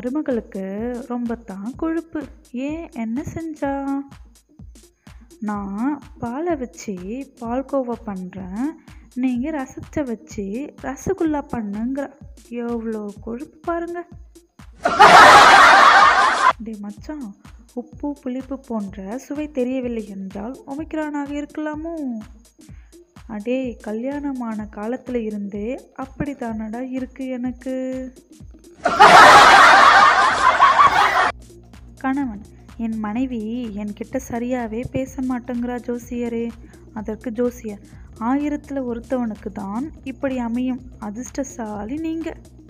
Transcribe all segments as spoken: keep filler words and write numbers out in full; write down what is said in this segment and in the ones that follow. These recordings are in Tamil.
மருமகளுக்கு ரொம்ப தான் கொழுப்பு. ஏன் என்ன செஞ்சா? நான் பாலை வச்சு பால்கோவா பண்ணுறேன், நீங்கள் ரசத்தை வச்சு ரசகுல்லா பண்ணுங்கிற. எவ்வளோ கொழுப்பு பாருங்க. டே மச்சான், உப்பு புளிப்பு போன்ற சுவை தெரியவில்லை என்றால் ஒமிக்ரானாக இருக்கலாமோ? அடே, கல்யாணமான காலத்தில் இருந்தே அப்படி தானடா இருக்கு எனக்கு. கணவன்: என் மனைவி என்கிட்ட சரியாவே பேச மாட்டேங்கிறா ஜோசியரே. அதற்கு ஜோசியர்: ஆயிரத்தில் ஒருத்தவனுக்கு தான் இப்படி அமையும், அதிர்ஷ்டசாலி நீங்க.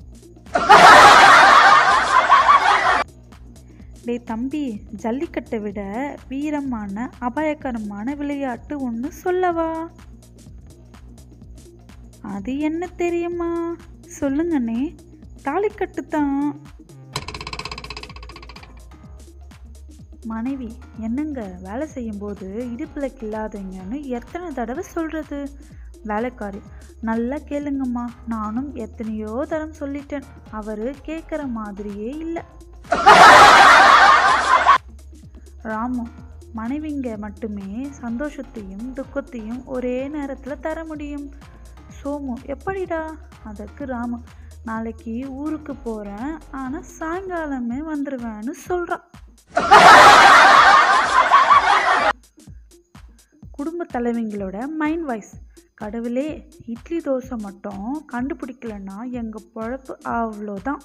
டே தம்பி, ஜல்லிக்கட்டை விட வீரமான அபாயகரமான விளையாட்டு ஒன்று சொல்லவா? அது என்ன தெரியுமா? சொல்லுங்கண்ணே. தாலிக்கட்டு தான். மனைவி: என்னங்க, வேலை செய்யும்போது இடுப்பில் கில்லாதீங்கன்னு எத்தனை தடவை சொல்கிறது? வேலைக்காரி: நல்லா கேளுங்கம்மா, நானும் எத்தனையோ தரம் சொல்லிட்டேன், அவர் கேட்குற மாதிரியே இல்லை. ராமு: மனைவிங்க மட்டுமே சந்தோஷத்தையும் துக்கத்தையும் ஒரே நேரத்தில் தர முடியும். சோமு: எப்படிடா? அதற்கு ராமு: நாளைக்கு ஊருக்கு போகிறேன், ஆனால் சாயங்காலமே வந்துடுவேன்னு சொல்கிறான். குடும்ப தலைவிங்களோட மைண்ட் வாய்ஸ்: கடவுளே, இட்லி தோசை மட்டும் கண்டுபிடிக்கலன்னா எங்கள் பொழப்பு அவ்வளோதான்.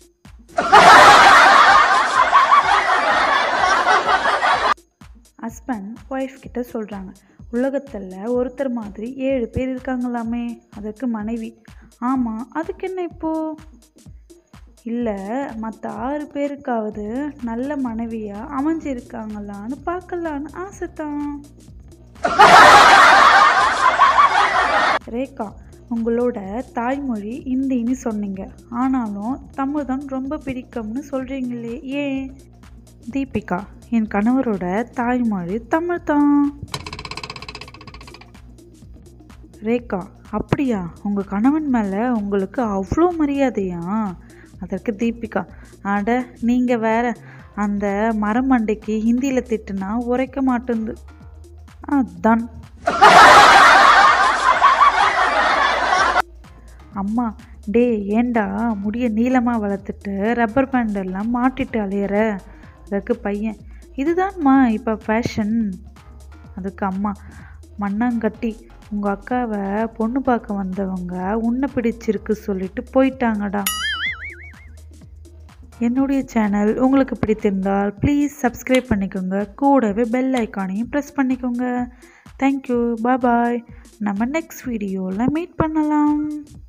ஹஸ்பண்ட் ஒய்ஃப் கிட்ட சொல்கிறாங்க: உலகத்தில் ஒருத்தர் மாதிரி ஏழு பேர் இருக்காங்களாமே. அதற்கு மனைவி: ஆமாம், அதுக்கு என்ன இப்போ? இல்லை, மற்ற ஆறு பேருக்காவது நல்ல மனைவியாக அமைஞ்சிருக்காங்களான்னு பார்க்கலான்னு ஆசைத்தான். ரேகா: உங்களோட தாய்மொழி ஹிந்தின்னு சொன்னீங்க, ஆனாலும் தமிழ் தான் ரொம்ப பிடிக்கும்னு சொல்கிறீங்களே, ஏன்? தீபிகா: என் கணவரோட தாய்மொழி தமிழ் தான். ரேகா: அப்படியா? உங்கள் கணவன் மேலே உங்களுக்கு அவ்வளோ மரியாதையா? அதற்கு தீபிகா: அட நீங்கள் வேற, அந்த மரமண்டைக்கு ஹிந்தியில் திட்டுனா உரைக்க மாட்டேங்குது, அதான். அம்மா: டே, ஏண்டா முடிய நீளமாக வளர்த்துட்டு ரப்பர் பேண்ட் எல்லாம் மாட்டிட்டு அலையிற? அதற்கு பையன்: இதுதான்மா இப்போ ஃபேஷன். அதுக்கு அம்மா: மண்ணாங்கட்டி, உங்கள் அக்காவை பொண்ணு பார்க்க வந்தவங்க உன்னை பிடிச்சிருக்கு சொல்லிட்டு போயிட்டாங்கடா. என்னுடைய சேனல் உங்களுக்கு பிடித்திருந்தால் ப்ளீஸ் சப்ஸ்கிரைப் பண்ணிக்கோங்க, கூடவே பெல் ஐக்கானையும் ப்ரெஸ் பண்ணிக்கோங்க. Thank you, bye bye. நம்ம நெக்ஸ்ட் வீடியோவில் மீட் பண்ணலாம்.